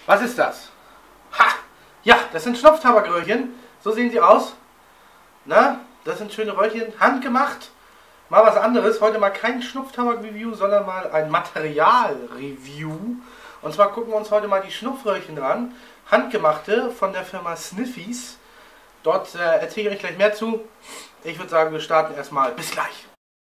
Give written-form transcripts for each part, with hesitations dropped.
Was ist das? Ha! Ja, das sind Schnupftabakröhrchen. So sehen sie aus. Na, das sind schöne Röhrchen, handgemacht. Mal was anderes. Heute mal kein Schnupftabak-Review, sondern mal ein Material-Review. Und zwar gucken wir uns heute mal die Schnupfröhrchen an. Handgemachte von der Firma Sniffies. Dort erzähle ich euch gleich mehr zu. Ich würde sagen, wir starten erstmal. Bis gleich.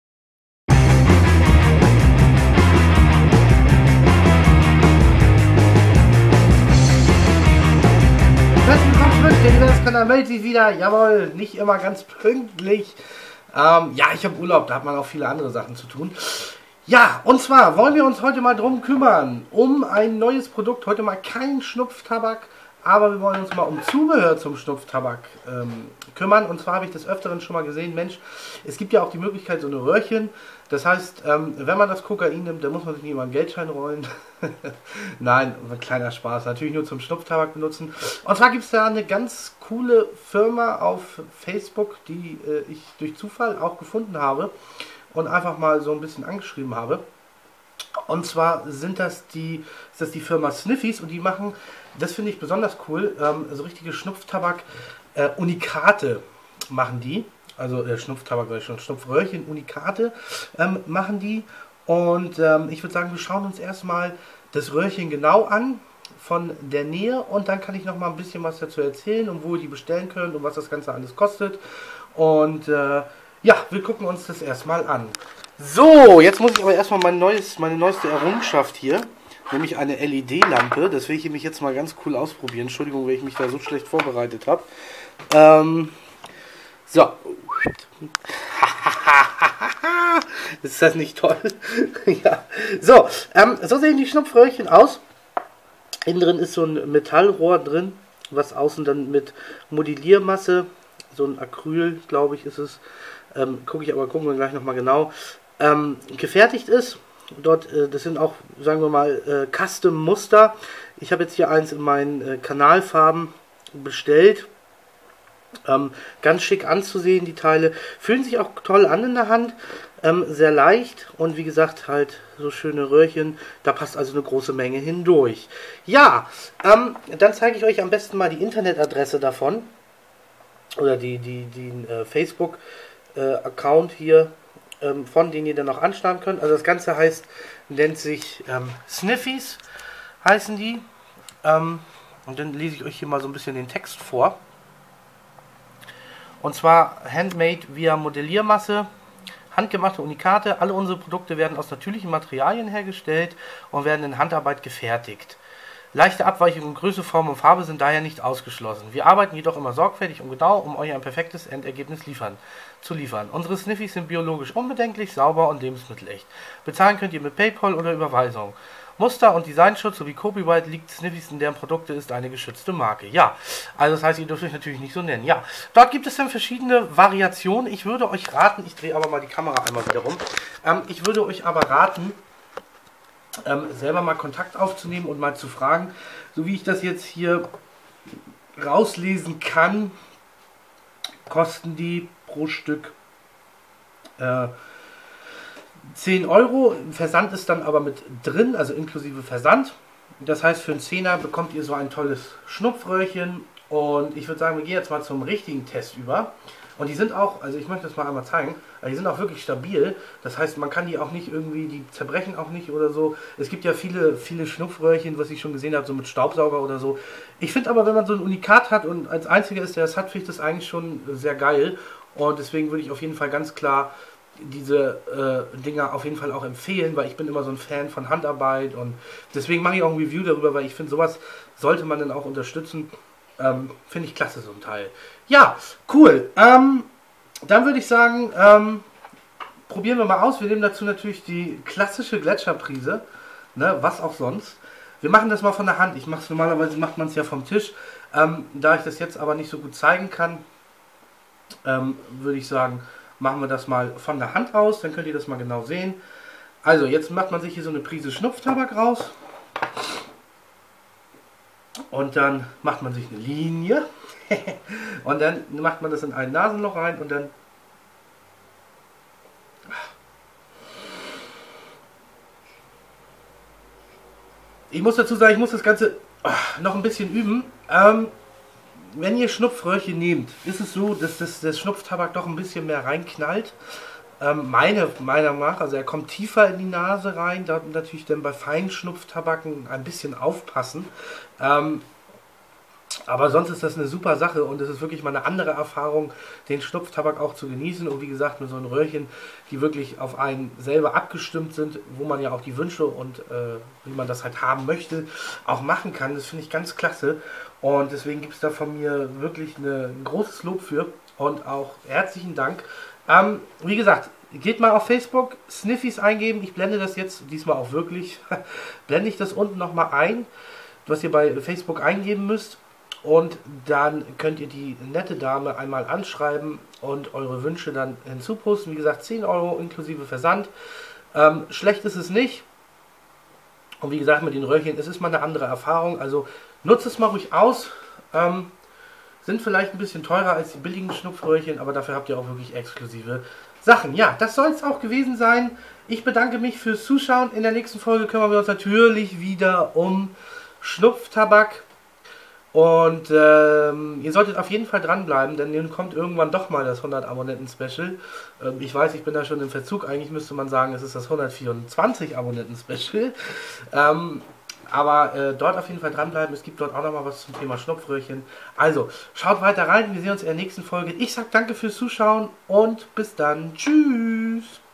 Herzlich willkommen zurück, der Universkanal meldet sich wieder. Jawohl, nicht immer ganz pünktlich. Ja, ich habe Urlaub, da hat man auch viele andere Sachen zu tun. Ja, und zwar wollen wir uns heute mal drum kümmern, um ein neues Produkt. Heute mal kein Schnupftabak, aber wir wollen uns mal um Zubehör zum Schnupftabak kümmern. Und zwar habe ich des Öfteren schon mal gesehen, Mensch, es gibt ja auch die Möglichkeit, so eine Röhrchen. Das heißt, wenn man das Kokain nimmt, dann muss man sich nicht immer einen Geldschein rollen. Nein, ein kleiner Spaß. Natürlich nur zum Schnupftabak benutzen. Und zwar gibt es da eine ganz coole Firma auf Facebook, die ich durch Zufall auch gefunden habe und einfach mal so ein bisschen angeschrieben habe. Und zwar ist das die Firma Sniffies und die machen, das finde ich besonders cool, so richtige Schnupftabak Unikate machen die. Also Schnupftabak, sag ich schon, Schnupfröhrchen, Unikate machen die. Und ich würde sagen, wir schauen uns erstmal das Röhrchen genau an, von der Nähe. Und dann kann ich noch mal ein bisschen was dazu erzählen und wo ihr die bestellen könnt und was das Ganze alles kostet. Und ja, wir gucken uns das erstmal an. So, jetzt muss ich aber erstmal meine neueste Errungenschaft hier, nämlich eine LED-Lampe. Das will ich nämlich jetzt mal ganz cool ausprobieren. Entschuldigung, wenn ich mich da so schlecht vorbereitet habe. So. Ist das nicht toll? Ja. So, so sehen die Schnupfröhrchen aus. Innen drin ist so ein Metallrohr drin, was außen dann mit Modelliermasse, so ein Acryl, glaube ich, ist es. Gucken wir gleich nochmal genau. Gefertigt ist. Dort, das sind auch, sagen wir mal, Custom-Muster. Ich habe jetzt hier eins in meinen Kanalfarben bestellt. Ganz schick anzusehen, die Teile. Fühlen sich auch toll an in der Hand. Sehr leicht und wie gesagt, halt so schöne Röhrchen. Da passt also eine große Menge hindurch. Ja, dann zeige ich euch am besten mal die Internetadresse davon. Oder den Facebook-Account hier, von denen ihr dann auch anstarren könnt. Also das Ganze nennt sich Sniffies, heißen die. Und dann lese ich euch hier mal so ein bisschen den Text vor. Und zwar handmade via Modelliermasse, handgemachte Unikate. Alle unsere Produkte werden aus natürlichen Materialien hergestellt und werden in Handarbeit gefertigt. Leichte Abweichungen in Größe, Form und Farbe sind daher nicht ausgeschlossen. Wir arbeiten jedoch immer sorgfältig und genau, um euch ein perfektes Endergebnis zu liefern. Unsere Sniffies sind biologisch unbedenklich, sauber und lebensmittelecht. Bezahlen könnt ihr mit PayPal oder Überweisung. Muster- und Designschutz sowie Copyright liegt Sniffies in deren Produkte, ist eine geschützte Marke. Ja, also das heißt, ihr dürft euch natürlich nicht so nennen. Ja, dort gibt es dann verschiedene Variationen. Ich würde euch raten, ich drehe aber mal die Kamera einmal wieder rum. Ich würde euch aber raten, selber mal Kontakt aufzunehmen und mal zu fragen, so wie ich das jetzt hier rauslesen kann, kosten die pro Stück 10 Euro. Versand ist dann aber mit drin, also inklusive Versand. Das heißt, für einen Zehner bekommt ihr so ein tolles Schnupfröhrchen. Und ich würde sagen, wir gehen jetzt mal zum richtigen Test über. Und die sind auch, also ich möchte das mal einmal zeigen, die sind auch wirklich stabil. Das heißt, man kann die auch nicht irgendwie, die zerbrechen auch nicht oder so. Es gibt ja viele Schnupfröhrchen, was ich schon gesehen habe, so mit Staubsauger oder so. Ich finde aber, wenn man so ein Unikat hat und als einziger ist, der das hat, finde ich das eigentlich schon sehr geil. Und deswegen würde ich auf jeden Fall ganz klar diese Dinger auf jeden Fall auch empfehlen, weil ich bin immer so ein Fan von Handarbeit und deswegen mache ich auch ein Review darüber, weil ich finde, sowas sollte man dann auch unterstützen. Finde ich klasse, so ein Teil. Ja, cool. Dann würde ich sagen, probieren wir mal aus. Wir nehmen dazu natürlich die klassische Gletscherprise, ne, was auch sonst. Wir machen das mal von der Hand. Normalerweise macht man es ja vom Tisch. Da ich das jetzt aber nicht so gut zeigen kann, würde ich sagen, machen wir das mal von der Hand aus, dann könnt ihr das mal genau sehen. Also jetzt macht man sich hier so eine Prise Schnupftabak raus und dann macht man sich eine Linie und dann macht man das in ein Nasenloch rein und dann ich muss dazu sagen, ich muss das Ganze noch ein bisschen üben. Wenn ihr Schnupfröhrchen nehmt, ist es so, dass das Schnupftabak doch ein bisschen mehr reinknallt. Meiner Meinung nach, also er kommt tiefer in die Nase rein, da natürlich dann bei feinen Schnupftabaken ein bisschen aufpassen. Aber sonst ist das eine super Sache und es ist wirklich mal eine andere Erfahrung, den Schnupftabak auch zu genießen. Und wie gesagt, mit so einem Röhrchen, die wirklich auf einen selber abgestimmt sind, wo man ja auch die Wünsche und wie man das halt haben möchte, auch machen kann. Das finde ich ganz klasse. Und deswegen gibt es da von mir wirklich ein großes Lob für und auch herzlichen Dank. Wie gesagt, geht mal auf Facebook, Sniffies eingeben. Ich blende das jetzt, diesmal auch wirklich, blende ich das unten nochmal ein, was ihr bei Facebook eingeben müsst. Und dann könnt ihr die nette Dame einmal anschreiben und eure Wünsche dann hinzuposten. Wie gesagt, 10 Euro inklusive Versand. Schlecht ist es nicht. Und wie gesagt, mit den Röhrchen, es ist mal eine andere Erfahrung. Also nutzt es mal ruhig aus. Sind vielleicht ein bisschen teurer als die billigen Schnupfröhrchen, aber dafür habt ihr auch wirklich exklusive Sachen. Ja, das soll es auch gewesen sein. Ich bedanke mich fürs Zuschauen. In der nächsten Folge kümmern wir uns natürlich wieder um Schnupftabak. Und ihr solltet auf jeden Fall dranbleiben, denn nun kommt irgendwann doch mal das 100 Abonnenten-Special. Ich weiß, ich bin da schon im Verzug. Eigentlich müsste man sagen, es ist das 124 Abonnenten-Special. Aber dort auf jeden Fall dranbleiben. Es gibt dort auch nochmal was zum Thema Schnupfröhrchen. Also, schaut weiter rein. Wir sehen uns in der nächsten Folge. Ich sage danke fürs Zuschauen und bis dann. Tschüss.